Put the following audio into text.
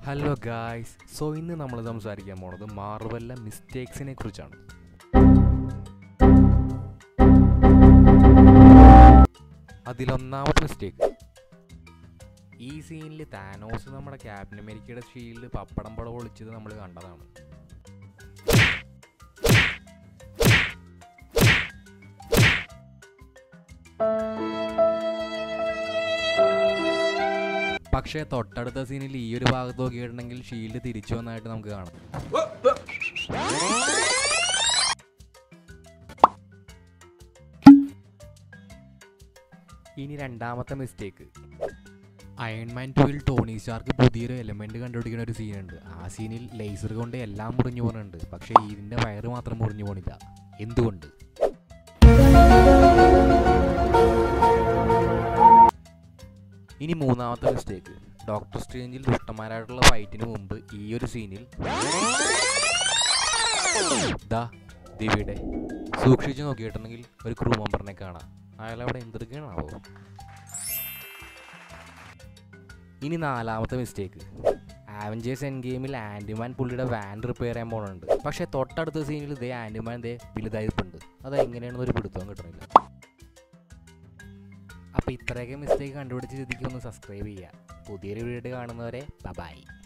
Hello guys, so ഇന്ന് നമ്മൾ സംസാരിക്കാൻ പോണത് മാർവലിലെ മിസ്റ്റേക്സിനെ കുറിച്ചാണ്. അതിലൊന്നാമത്തെ മിസ്റ്റേക്ക്, ഈ സീനിൽ താനോസ് നമ്മുടെ ക്യാപ്റ്റൻ അമേരിക്കയുടെ ഷീൽഡ് പപ്പടം പടം ഒളിച്ചത് നമ്മൾ കണ്ടതാണ്. പക്ഷേ തൊട്ടടുത്ത സീനിൽ ഈ ഒരു ഭാഗത്ത് നോക്കിയിട്ടുണ്ടെങ്കിൽ ഷീൽഡ് തിരിച്ചു വന്നതായിട്ട് നമുക്ക് കാണാം. ഇനി രണ്ടാമത്തെ മിസ്റ്റേക്ക്, അയൺമാൻ 2 ടോണി സ്റ്റാർക്ക് പുതിയൊരു എലമെന്റ് കണ്ടുപിടിക്കുന്ന ഒരു സീനുണ്ട്. ആ സീനിൽ ലേസർ കൊണ്ട് എല്ലാം മുറിഞ്ഞു പോകുന്നുണ്ട്, പക്ഷേ ഇതിന്റെ വയറ് മാത്രം മുറിഞ്ഞു പോണില്ല. എന്തുകൊണ്ട്? ഇനി മൂന്നാമത്തെ മിസ്റ്റേക്ക്, ഡോക്ടർ സ്ട്രേഞ്ചിൽ ദുഷ്ടന്മാരായിട്ടുള്ള ഫൈറ്റിന് മുമ്പ് ഈ ഒരു സീനിൽ ദിവിയുടെ സൂക്ഷിച്ച് നോക്കിയിട്ടുണ്ടെങ്കിൽ ഒരു ക്രൂ മെമ്പറിനെ കാണാം. അയാളവിടെ എന്തൊക്കെയാണാവോ. ഇനി നാലാമത്തെ മിസ്റ്റേക്ക്, അവഞ്ചേഴ്സ് എൻഡ് ഗെയിമിൽ ആൻറ്റിമാൻ പുള്ളിയുടെ വാൻ റിപ്പയർ ചെയ്യാൻ പോകുന്നുണ്ട്, പക്ഷേ തൊട്ടടുത്ത സീനിൽ ഇതേ ആൻറ്റിമാൻ വലുതായിട്ടുണ്ട്. അത് എങ്ങനെയാണെന്ന് ഒരു പിടുത്തവും കിട്ടണില്ല. അപ്പോൾ ഇത്രയൊക്കെ മിസ്റ്റേക്ക് കണ്ടുപിടിച്ച് സ്ഥിതിക്ക് ഒന്ന് സബ്സ്ക്രൈബ് ചെയ്യുക. പുതിയൊരു വീഡിയോ കാണുന്നവരെ ബൈ.